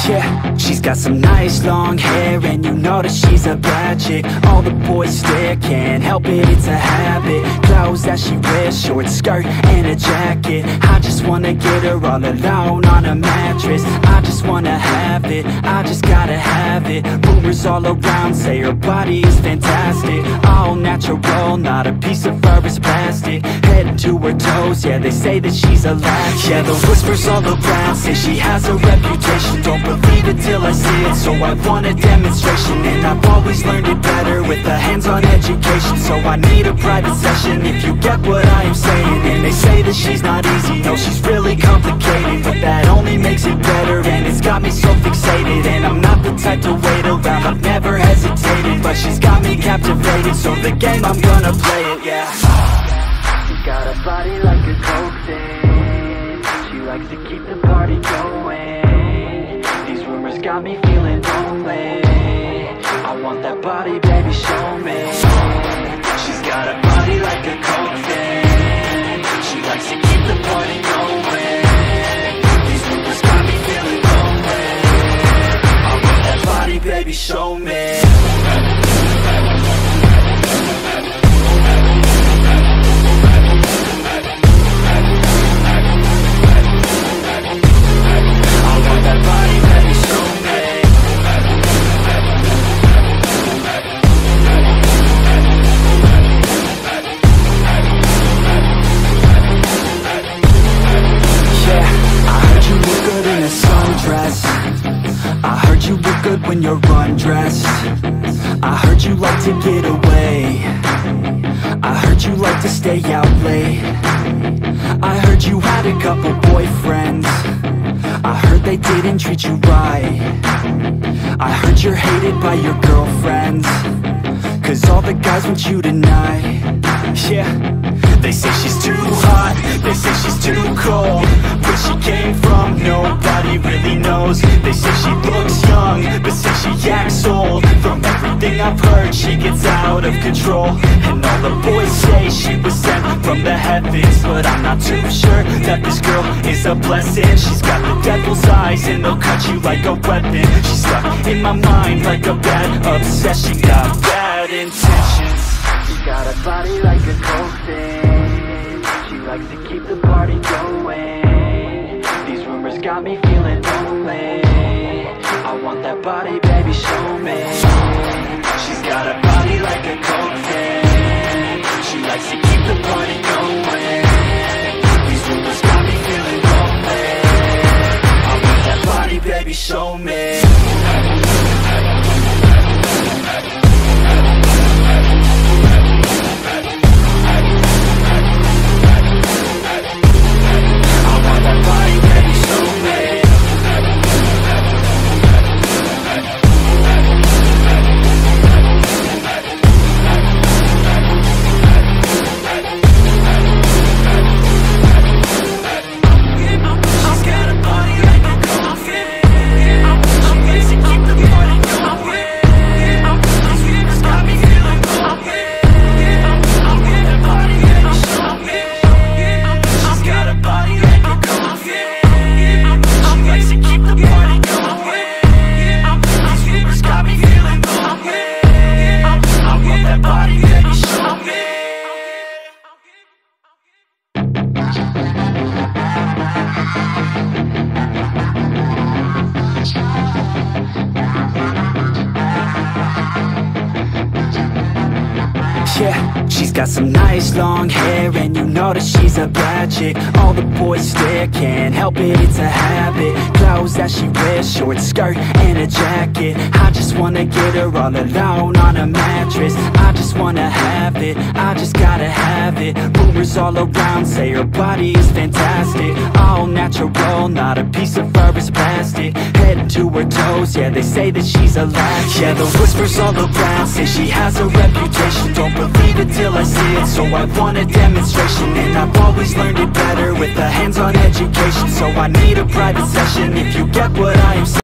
Yeah, she's got some nice long hair, and you know that she's a bad chick. All the boys stare, can't help it, it's a habit. Clothes that she wears, short skirt and a jacket. I just wanna get her all alone on a mattress. I just wanna have it, I just gotta have it. Rumors all around say her body is fantastic. All natural, not a piece of fur is plastic. Head to her toes, yeah, they say that she's a latch. Yeah, the whispers all around say she has a reputation. Don't believe it till I see it, so I want a demonstration. And I've always learned it better with a hands-on education. So I need a private session, if you get what I am saying. And they say that she's not easy, no, she's really complicated. But that only makes it better, and it's got me so fixated. And I'm not the type to wait around, I've never hesitated. But she's got me captivated, so the game, I'm gonna play it, yeah. She's got a body like a coke thing. She likes to keep the party going. These rumors got me feeling lonely. I want that body, baby, show me. She's got a body like a coke thing. She likes to keep the party going. These rumors got me feeling lonely. I want that body, baby, show me. I heard you look good when you're undressed. I heard you like to get away. I heard you like to stay out late. I heard you had a couple boyfriends. I heard they didn't treat you right. I heard you're hated by your girlfriends, 'cause all the guys want you tonight. Yeah, they say she's too hot, they say she's too cold. Where she came from, nobody really knows. They say she looks young, but say she acts old. From everything I've heard, she gets out of control. And all the boys say she was sent from the heavens, but I'm not too sure that this girl is a blessing. She's got the devil's eyes, and they'll cut you like a weapon. She's stuck in my mind like a bad obsession. Got bad intentions. She's got a body like a coke thing. She likes to keep the party going. These rumors got me feeling lonely. I want that body, baby, show me. She's got a body like a coke thing. She likes to keep the party going. These rumors got me feeling lonely. I want that body, baby, show me. Yeah, she's got some nice long hair, and you know that she's a bad chick. All the boys stare, can't help it, it's a habit. Clothes that she wears, short skirt and a jacket. I just wanna get her all alone on a mattress. I just wanna have it, I just gotta have it. Rumors all around say her body is fantastic. All natural, not a piece of fur is plastic. Head to her toes, yeah, they say that she's a latch. Yeah, the whispers all around say she has a reputation. Don't believe it till I see it, so I want a demonstration. And I've always learned it better with a hands-on education. So I need a private session, if you get what I am saying.